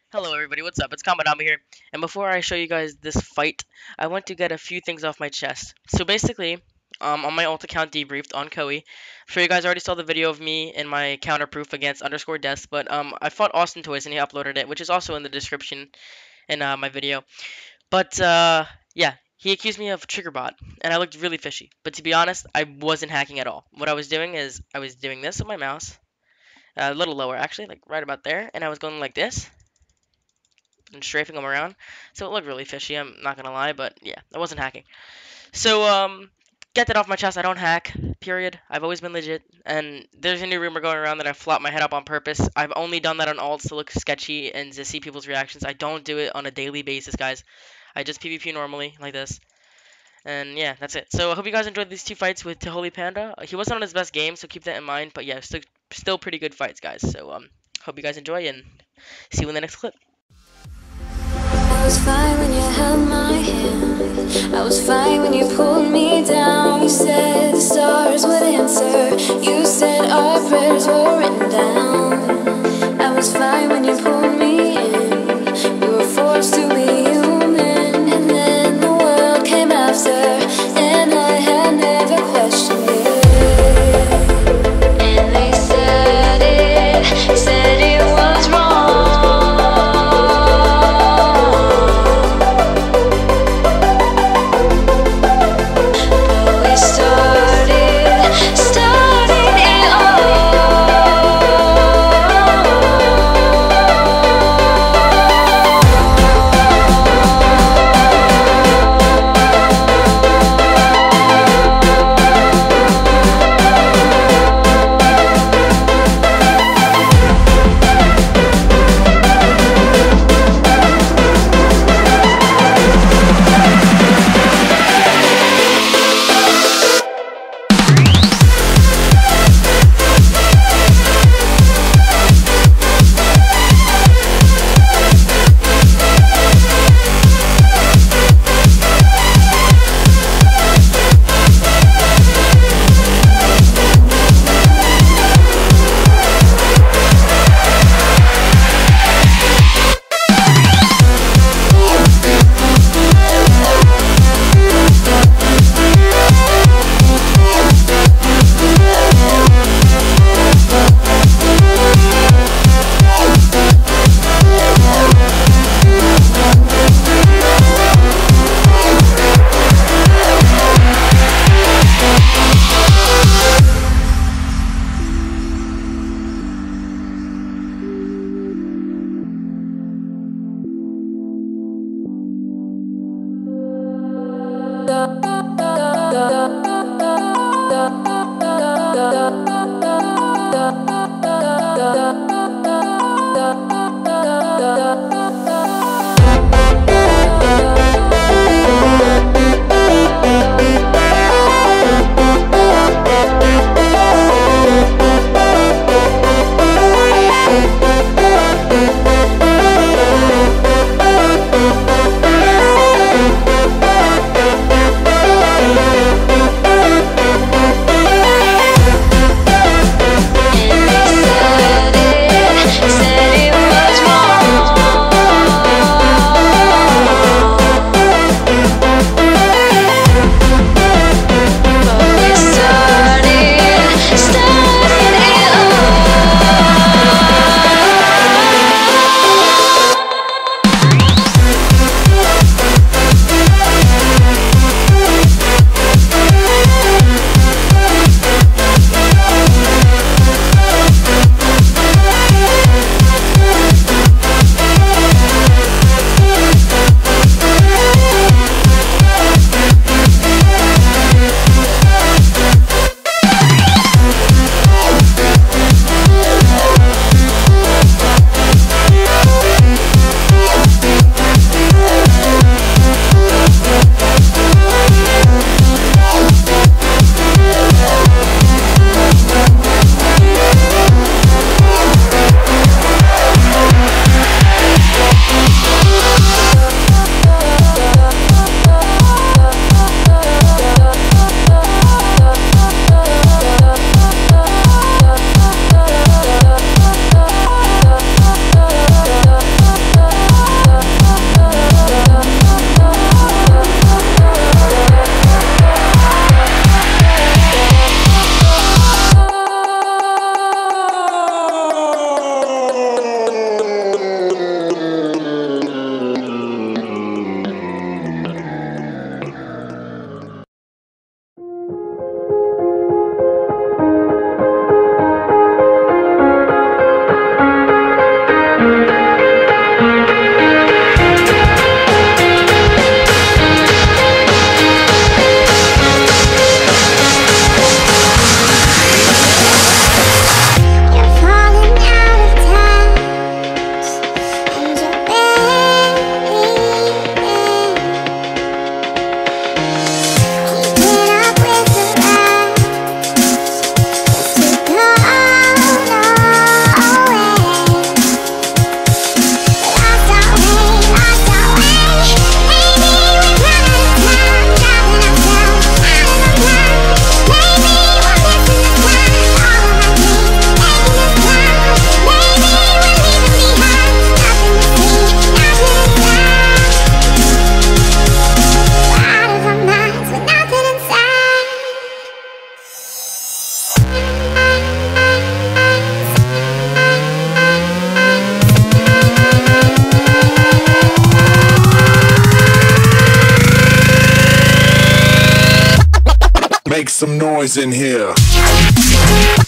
Hello everybody, what's up? It's Kamadama here. And before I show you guys this fight, I want to get a few things off my chest. So basically, on my ult account debriefed on Koei, I'm sure you guys already saw the video of me and my counterproof against underscore deaths, but I fought Austin Toys and he uploaded it, which is also in the description in my video. But yeah, he accused me of triggerbot, and I looked really fishy. But to be honest, I wasn't hacking at all. What I was doing is I was doing this with my mouse, a little lower actually, like right about there, and I was going like this and strafing them around. So it looked really fishy, I'm not gonna lie, but yeah, I wasn't hacking. So, get that off my chest, I don't hack, period. I've always been legit, and there's a new rumor going around that I flopped my head up on purpose. I've only done that on alts to look sketchy and to see people's reactions. I don't do it on a daily basis, guys. I just PvP normally, like this. And yeah, that's it. So I hope you guys enjoyed these two fights with Teholi Panda. He wasn't on his best game, so keep that in mind. But yeah, still pretty good fights, guys. So hope you guys enjoy, and see you in the next clip. I was fine when you held my hand. I was fine when you pulled me down. You said the stars would answer. You said our prayers were written down. I was fine when you pulled me in. We were forced to be human. And then the world came after, and I had never questioned it. And they said it was wrong. make some noise in here.